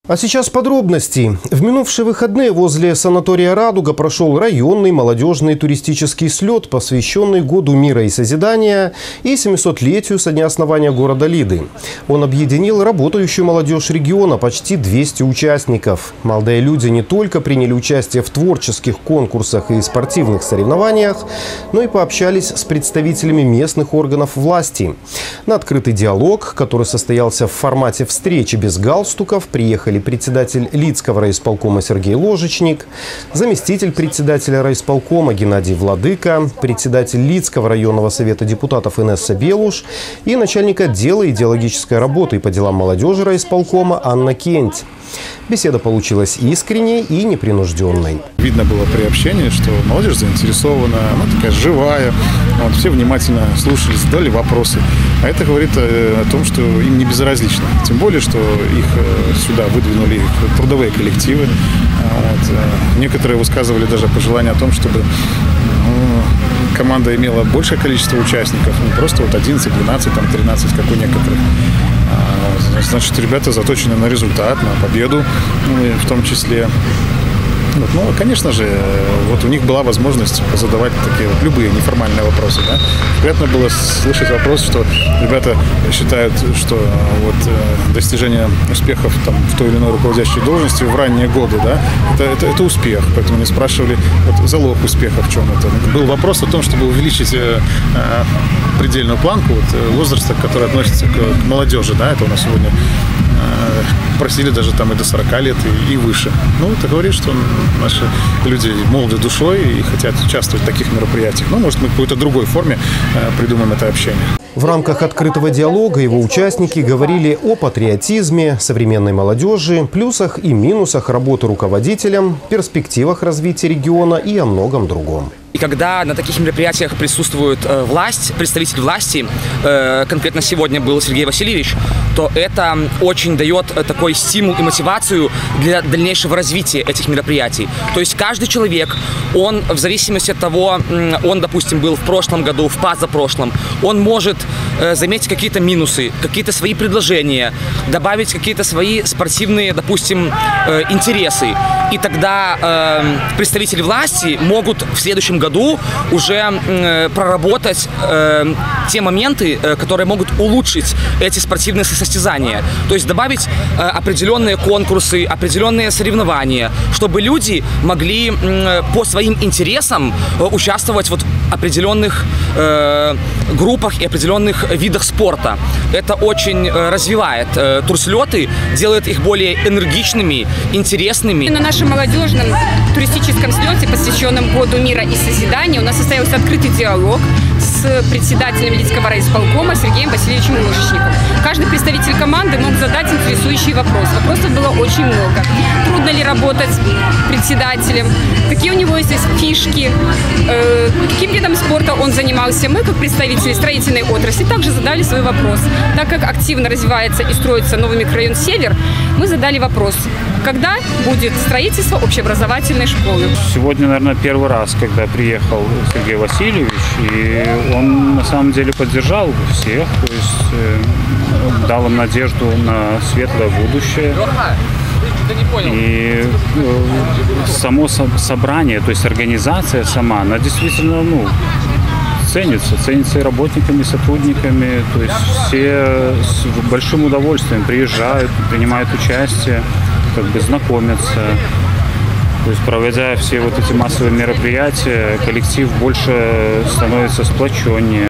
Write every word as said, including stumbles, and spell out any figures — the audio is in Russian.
А сейчас подробности. В минувшие выходные возле санатория «Радуга» прошел районный молодежный туристический слет, посвященный Году мира и созидания и семисотлетию со дня основания города Лиды. Он объединил работающую молодежь региона, почти двести участников. Молодые люди не только приняли участие в творческих конкурсах и спортивных соревнованиях, но и пообщались с представителями местных органов власти. На открытый диалог, который состоялся в формате встречи без галстуков, приехали председатель Лидского райисполкома Сергей Ложечник, заместитель председателя райисполкома Геннадий Владыка, председатель Лидского районного совета депутатов Инесса Белуш и начальник отдела идеологической работы по делам молодежи райисполкома Анна Кенть. Беседа получилась искренней и непринужденной. Видно было при общении, что молодежь заинтересована, она такая живая, вот, все внимательно слушали, задали вопросы. А это говорит о том, что им не безразлично. Тем более, что их сюда выдвинули их трудовые коллективы. Вот. Некоторые высказывали даже пожелание о том, чтобы ну, команда имела большее количество участников, не просто вот одиннадцать, двенадцать, там, тринадцать, как у некоторых. Значит, ребята заточены на результат, на победу, ну, в том числе. Вот, ну, конечно же, вот у них была возможность задавать такие вот любые неформальные вопросы. Да? Приятно было слышать вопрос, что ребята считают, что вот, достижение успехов там, в той или иной руководящей должности в ранние годы, да, это, это, это успех. Поэтому они спрашивали, вот, залог успеха в чем это. Был вопрос о том, чтобы увеличить э, предельную планку вот, возраста, который относится к, к молодежи. Да? Это у нас сегодня э, просили даже там и до сорока лет и, и выше. Ну, это говорит, что наши люди молоды душой и хотят участвовать в таких мероприятиях. Ну, может, мы в какой-то другой форме э, придумаем это общение. В рамках открытого диалога его участники говорили о патриотизме, современной молодежи, плюсах и минусах работы руководителем, перспективах развития региона и о многом другом. И когда на таких мероприятиях присутствует э, власть, представитель власти, э, конкретно сегодня был Сергей Васильевич, то это очень дает э, такой стимул и мотивацию для дальнейшего развития этих мероприятий. То есть каждый человек, он в зависимости от того, э, он, допустим, был в прошлом году, в позапрошлом, он может э, заметить какие-то минусы, какие-то свои предложения, добавить какие-то свои спортивные, допустим, э, интересы. И тогда э, представители власти могут в следующем году году уже э, проработать э, те моменты, э, которые могут улучшить эти спортивные состязания. То есть добавить э, определенные конкурсы, определенные соревнования, чтобы люди могли э, по своим интересам э, участвовать вот в определенных э, группах и определенных видах спорта. Это очень э, развивает э, турслеты, делает их более энергичными, интересными. На нашем молодежном туристическом слете, посвященном Году мира и созидания, у нас состоялся открытый диалог с председателем Лидского райисполкома Сергеем Васильевичем Ложечником. Каждый представитель команды мог задать интересующий вопрос. Вопросов было очень много. Трудно ли работать председателем? Какие у него есть фишки? Э, каким видом спорта он занимался? Мы, как представители строительной отрасли, также задали свой вопрос. Так как активно развивается и строится новый микрорайон «Север», мы задали вопрос, когда будет строительство общеобразовательной школы. Сегодня, наверное, первый раз, когда приехал Сергей Васильевич, и он на самом деле поддержал всех, то есть э, дал им надежду на светлое будущее. И э, само собрание, то есть организация сама, она действительно, ну, ценится, ценится и работниками, и сотрудниками, то есть все с большим удовольствием приезжают, принимают участие, как бы знакомятся. То есть, проводя все вот эти массовые мероприятия, коллектив больше становится сплоченнее.